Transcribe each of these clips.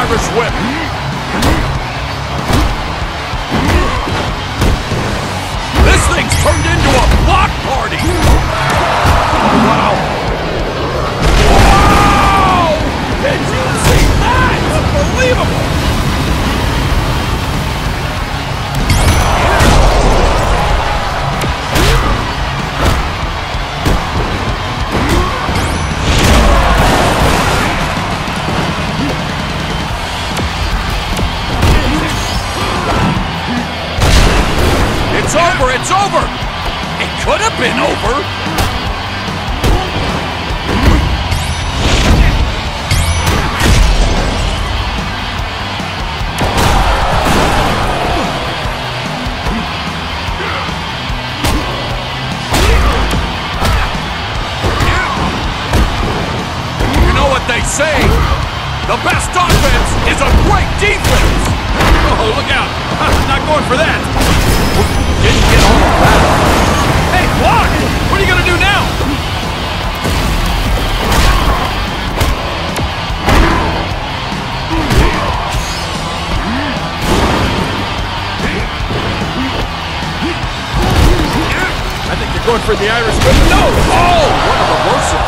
Irish whip. This thing's turned into a block party. Wow. Wow! Did you see that? Unbelievable. It's over, it's over! It could have been over! You know what they say? The best offense is a great defense! Oh, look out! I'm not going for that! Didn't get all of that. Hey, block! What are you gonna do now? I think you're going for the Irish whip. No! Oh! What a reversal!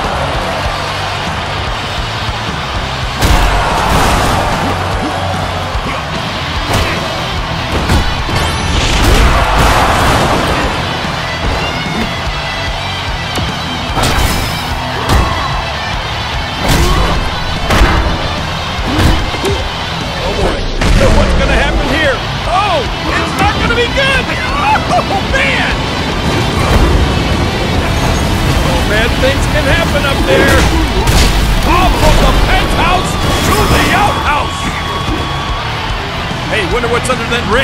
Things can happen up there. Off from the penthouse to the outhouse. Hey, wonder what's under that ring.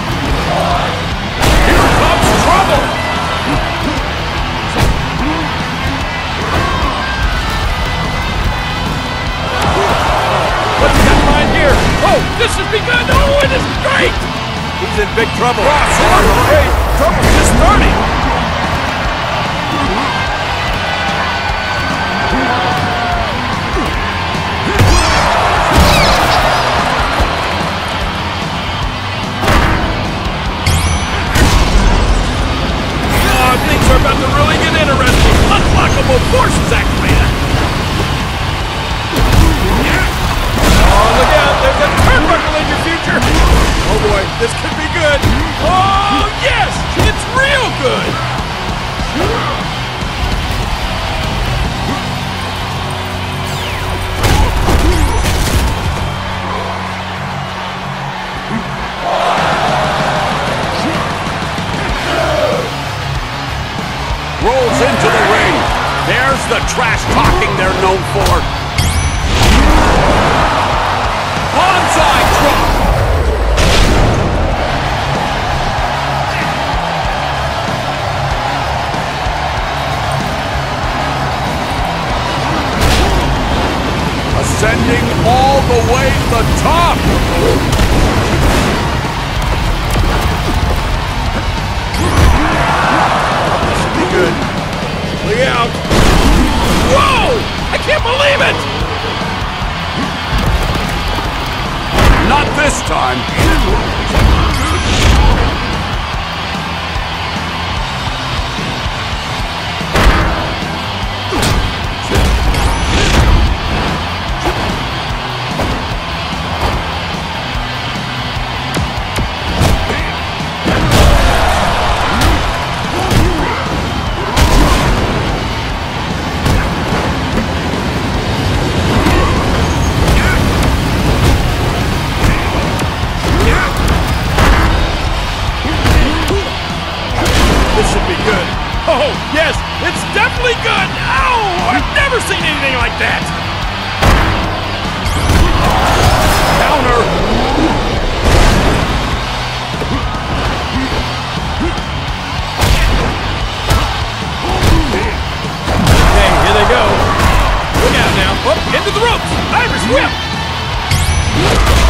Here comes trouble. What's that line here? Oh, this has begun. Oh, it is great. He's in big trouble. Hey, trouble's just starting. Things are about to really get interesting. Unblockable forces activated. Oh, look out. There's a turnbuckle in your future. Oh, boy. This could be good. Oh, yes. It's real good. Rolls into the ring. There's the trash talking they're known for. Banzai drop. Ascending all the way to the top. Good. Look out. Whoa! I can't believe it! Not this time. Oh, yes, it's definitely good. Oh, I've never seen anything like that. Counter. Okay, here they go. Look out now. Up, into the ropes. Irish whip.